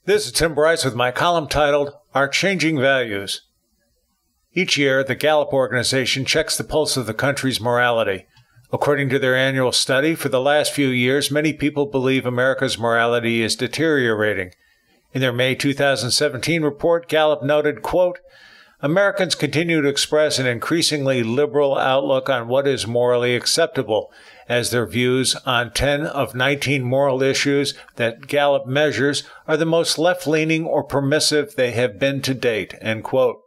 This is Tim Bryce with my column titled, Our Changing Values. Each year, the Gallup organization checks the pulse of the country's morality. According to their annual study, for the last few years, many people believe America's morality is deteriorating. In their May 2017 report, Gallup noted, quote, Americans continue to express an increasingly liberal outlook on what is morally acceptable, as their views on 10 of 19 moral issues that Gallup measures are the most left-leaning or permissive they have been to date, end quote.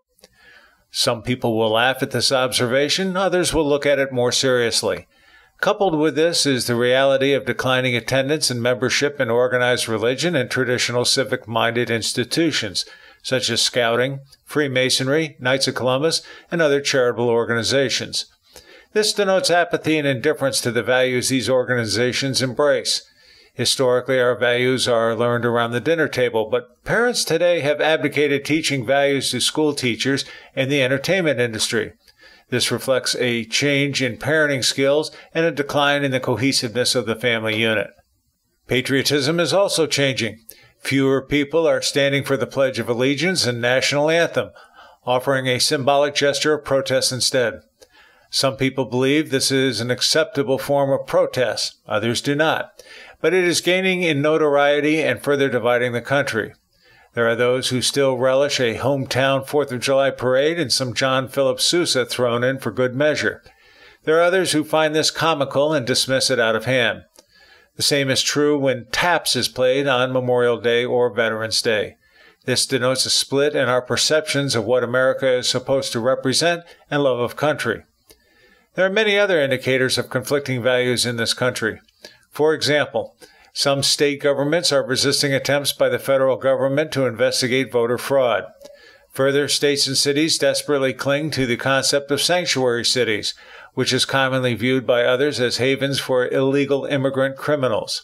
Some people will laugh at this observation, others will look at it more seriously. Coupled with this is the reality of declining attendance and membership in organized religion and traditional civic-minded institutions, such as Scouting, Freemasonry, Knights of Columbus, and other charitable organizations. This denotes apathy and indifference to the values these organizations embrace. Historically, our values are learned around the dinner table, but parents today have abdicated teaching values to school teachers and the entertainment industry. This reflects a change in parenting skills and a decline in the cohesiveness of the family unit. Patriotism is also changing. Fewer people are standing for the Pledge of Allegiance and national anthem, offering a symbolic gesture of protest instead. Some people believe this is an acceptable form of protest, others do not, but it is gaining in notoriety and further dividing the country. There are those who still relish a hometown 4th of July parade and some John Philip Sousa thrown in for good measure. There are others who find this comical and dismiss it out of hand. The same is true when taps is played on Memorial Day or Veterans Day. This denotes a split in our perceptions of what America is supposed to represent and love of country. There are many other indicators of conflicting values in this country. For example, some state governments are resisting attempts by the federal government to investigate voter fraud. Further, states and cities desperately cling to the concept of sanctuary cities, which is commonly viewed by others as havens for illegal immigrant criminals.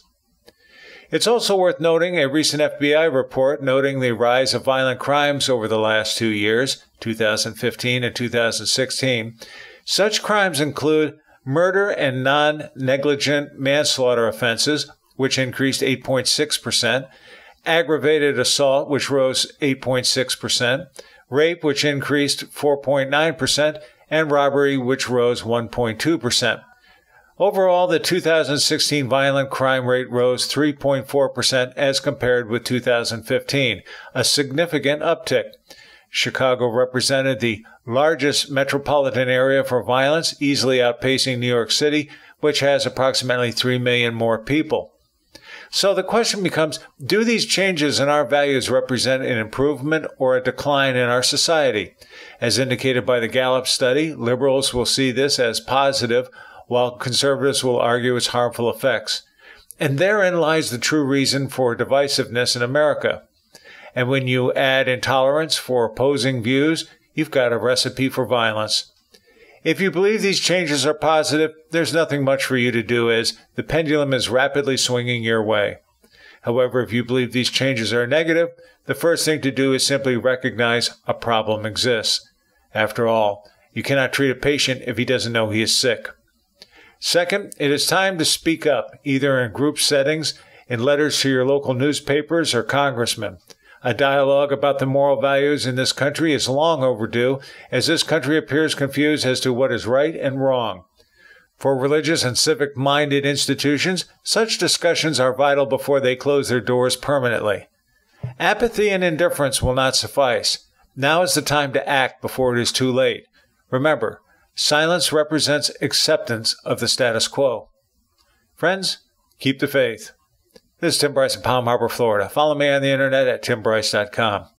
It's also worth noting a recent FBI report noting the rise of violent crimes over the last 2 years, 2015 and 2016. Such crimes include murder and non-negligent manslaughter offenses, which increased 8.6%, aggravated assault, which rose 8.6%, rape, which increased 4.9%, and robbery, which rose 1.2%. Overall, the 2016 violent crime rate rose 3.4% as compared with 2015, a significant uptick. Chicago represented the largest metropolitan area for violence, easily outpacing New York City, which has approximately 3 million more people. So the question becomes, do these changes in our values represent an improvement or a decline in our society? As indicated by the Gallup study, liberals will see this as positive, while conservatives will argue its harmful effects. And therein lies the true reason for divisiveness in America. And when you add intolerance for opposing views, you've got a recipe for violence. If you believe these changes are positive, there's nothing much for you to do as the pendulum is rapidly swinging your way. However, if you believe these changes are negative, the first thing to do is simply recognize a problem exists. After all, you cannot treat a patient if he doesn't know he is sick. Second, it is time to speak up, either in group settings, in letters to your local newspapers or congressmen. A dialogue about the moral values in this country is long overdue, as this country appears confused as to what is right and wrong. For religious and civic-minded institutions, such discussions are vital before they close their doors permanently. Apathy and indifference will not suffice. Now is the time to act before it is too late. Remember, silence represents acceptance of the status quo. Friends, keep the faith. This is Tim Bryce in Palm Harbor, Florida. Follow me on the internet at timbryce.com.